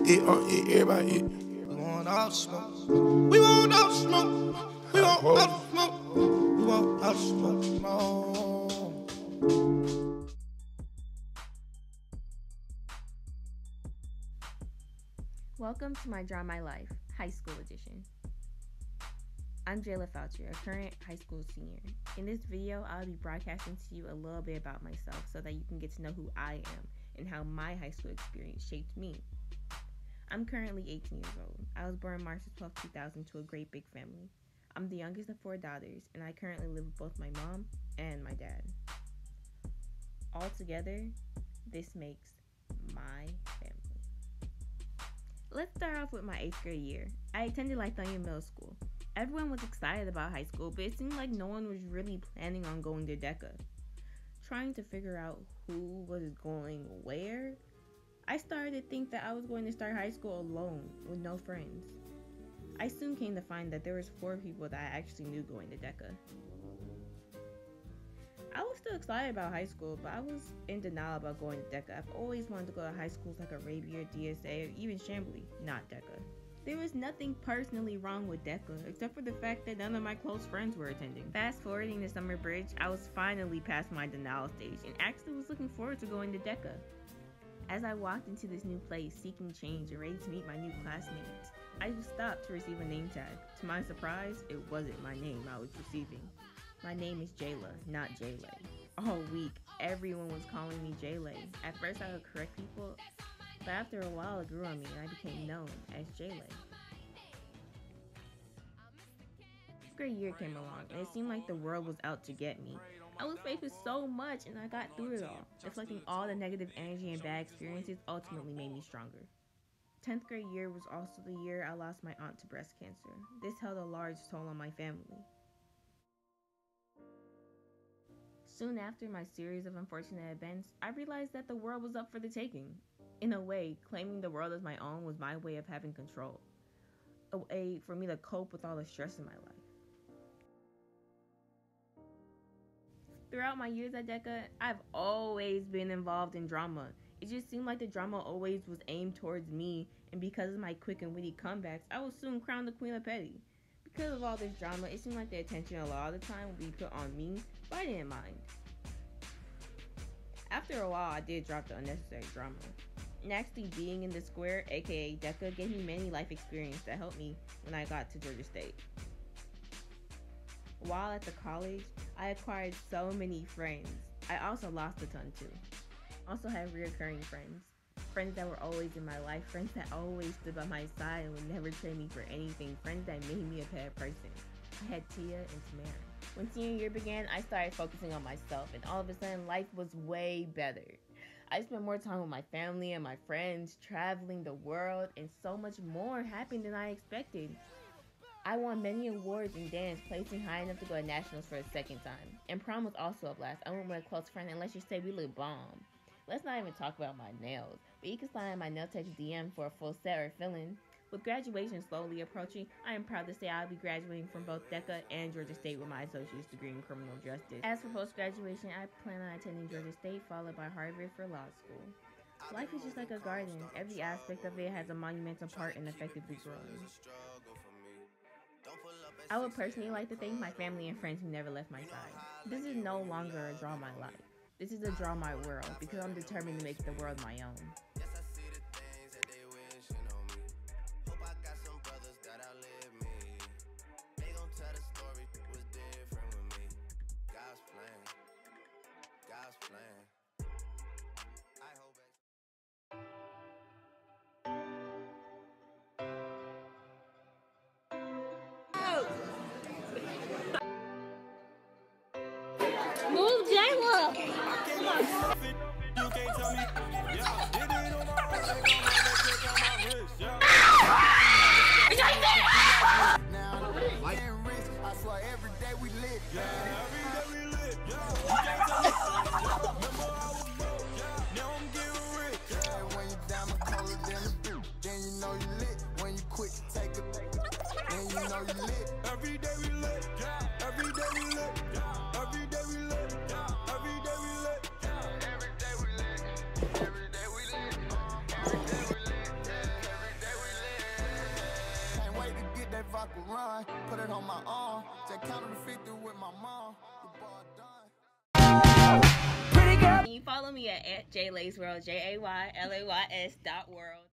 Everybody it. We want all the smoke. We want all the smoke. We want all the smoke. We want all the smoke. Welcome to my Draw My Life, High School Edition. I'm Jayla Foucher, a current high school senior. In this video, I'll be broadcasting to you a little bit about myself so that you can get to know who I am and how my high school experience shaped me. I'm currently 18 years old. I was born March 12, 2000 to a great big family. I'm the youngest of 4 daughters, and I currently live with both my mom and my dad. Altogether, this makes my family. Let's start off with my 8th grade year. I attended Lithonia Middle School. Everyone was excited about high school, but it seemed like no one was really planning on going to DECA. Trying to figure out who was going where, I started to think that I was going to start high school alone with no friends. I soon came to find that there was 4 people that I actually knew going to DECA. I was still excited about high school, but I was in denial about going to DECA. I've always wanted to go to high schools like Arabia, DSA, or even Chamblee, not DECA. There was nothing personally wrong with DECA, except for the fact that none of my close friends were attending. Fast forwarding to summer bridge, I was finally past my denial stage and actually was looking forward to going to DECA. As I walked into this new place, seeking change and ready to meet my new classmates, I just stopped to receive a name tag. To my surprise, it wasn't my name I was receiving. My name is Jayla, not Jaylay. All week, everyone was calling me Jaylay. At first, I would correct people, but after a while, it grew on me and I became known as Jaylay. 5th grade year came along and it seemed like the world was out to get me. I was faced with so much and I got through it all. Reflecting all the negative energy and bad experiences ultimately made me stronger. 10th grade year was also the year I lost my aunt to breast cancer. This held a large toll on my family. Soon after my series of unfortunate events, I realized that the world was up for the taking. In a way, claiming the world as my own was my way of having control. A way for me to cope with all the stress in my life. Throughout my years at DECA, I've always been involved in drama. It just seemed like the drama always was aimed towards me, and because of my quick and witty comebacks, I was soon crowned the queen of petty. Because of all this drama, it seemed like the attention a lot of the time would be put on me, but I didn't mind. After a while, I did drop the unnecessary drama. And actually being in the square, aka DECA, gave me many life experiences that helped me when I got to Georgia State. While at the college, I acquired so many friends. I also lost a ton too. Also had reoccurring friends. Friends that were always in my life. Friends that always stood by my side and would never trade me for anything. Friends that made me a better person. I had Tia and Tamara. When senior year began, I started focusing on myself and all of a sudden life was way better. I spent more time with my family and my friends, traveling the world, and so much more happened than I expected. I won many awards in dance, placing high enough to go to nationals for a 2nd time. And prom was also a blast. I went with a close friend and let's just say we look bomb. Let's not even talk about my nails, but you can slide in my nail tech's DM for a full set or fill-in. With graduation slowly approaching, I am proud to say I'll be graduating from both DECA and Georgia State with my associate's degree in criminal justice. As for post-graduation, I plan on attending Georgia State, followed by Harvard for law school. Life is just like a garden. Every aspect of it has a monumental part in effectively growing. I would personally like to thank my family and friends who never left my side. This is no longer a draw my life. This is a draw my world because I'm determined to make the world my own. Move, Jayla! You can't tell me. I swear every day we lit. Yeah, every day we lit. Yeah, you can't tell me. Remember I was broke. Yeah, now I'm getting rich. Yeah, when you down the colder than the dew, then you know you lit. When you quit, take a then you know you lit. Every day we lit. Yeah, every day we lit. Yeah, every day we lit. Yeah, every day we lit. Every day we lit. Every day we lit. Every day we lit. Yeah, line, put it on my arm. Just counted to 50 with my mom. The bar done. You follow me at JLaysWorld, JAYLAYS.world.